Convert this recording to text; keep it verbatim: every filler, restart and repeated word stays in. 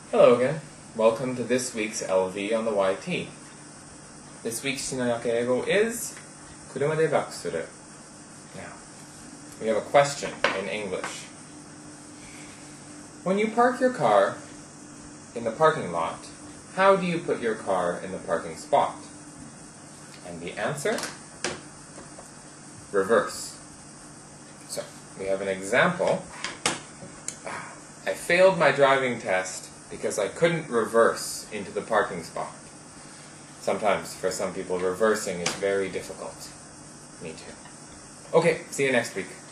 Hello again. Welcome to this week's L V on the Y T. This week's しなやけ英語 is 車でバックする. Now, we have a question in English. When you park your car in the parking lot, how do you put your car in the parking spot? And the answer? Reverse. So, we have an example. I failed my driving test because I couldn't reverse into the parking spot. Sometimes, for some people, reversing is very difficult. Me too. Okay, see you next week.